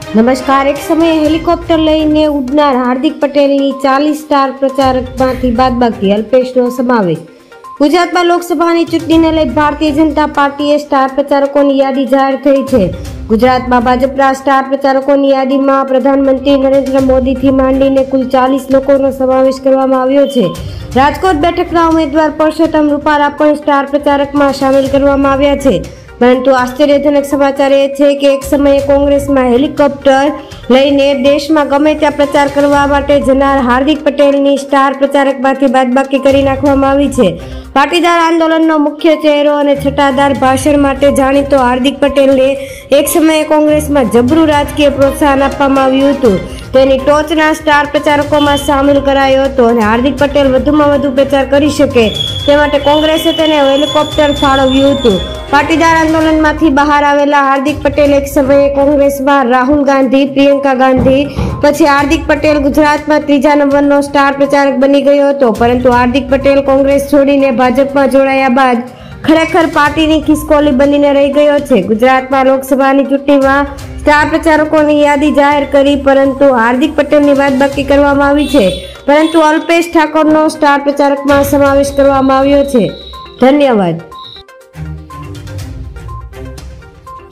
નમસ્કાર। એક સમયે હેલિકોપ્ટર લઈને ઉડનાર હાર્દિક પટેલની 40 સ્ટાર પ્રચારકમાંથી બાદબાકી અલ્પેશનો સમાવેશ। ગુજરાતમાં લોકસભાની ચૂંટણીને લઈ ભારતીય જનતા પાર્ટીએ સ્ટાર પ્રચારકોની યાદી જાહેર થઈ છે। ગુજરાતમાં ભાજપના સ્ટાર પ્રચારકોની યાદીમાં પ્રધાનમંત્રી નરેન્દ્ર મોદીથી માંડીને કુલ 40 લોકોનો સમાવેશ કરવામાં આવ્યો છે। રાજકોટ બેઠકના ઉમેદવાર પરસોત્તમ રૂપાલા પણ સ્ટાર પ્રચારકમાં સામેલ કરવામાં આવ્યા છે। પરંતુ આશ્ચર્યજનક સમાચાર એ છે કે એક સમયે કોંગ્રેસમાં હેલિકોપ્ટર લઈને દેશમાં ગમે ત્યાં પ્રચાર કરવા માટે જનાર હાર્દિક પટેલની સ્ટાર પ્રચારકમાંથી બાદબાકી કરી નાખવામાં આવી છે। પાટીદાર આંદોલનનો મુખ્ય ચહેરો અને છટાદાર ભાષણ માટે જાણીતો હાર્દિક પટેલને એક સમયે કોંગ્રેસમાં જબરું રાજકીય પ્રોત્સાહન આપવામાં આવ્યું હતું। તેની ટોચના સ્ટાર પ્રચારકોમાં સામેલ કરાયો હતો અને હાર્દિક પટેલ વધુમાં વધુ પ્રચાર કરી શકે તે માટે કોંગ્રેસે તેને હેલિકોપ્ટર ફાળવ્યું હતું। પાટીદાર આંદોલનમાંથી બહાર આવેલા હાર્દિક પટેલ એક સમયે કોંગ્રેસમાં રાહુલ ગાંધી, પ્રિયંકા ગાંધી, પછી હાર્દિક પટેલ ગુજરાતમાં ત્રીજા નંબરનો સ્ટાર પ્રચારક બની ગયો હતો। પરંતુ હાર્દિક પટેલ કોંગ્રેસ છોડીને ભાજપમાં જોડાયા બાદ ખરેખર પાર્ટીની ખિસકોલી બનીને રહી ગયો છે। ગુજરાતમાં લોકસભાની ચૂંટણીમાં સ્ટાર પ્રચારકોની યાદી જાહેર કરી, પરંતુ હાર્દિક પટેલની બાદબાકી કરવામાં આવી છે, પરંતુ અલ્પેશ ઠાકોરનો સ્ટાર પ્રચારકમાં સમાવેશ કરવામાં આવ્યો છે। ધન્યવાદ।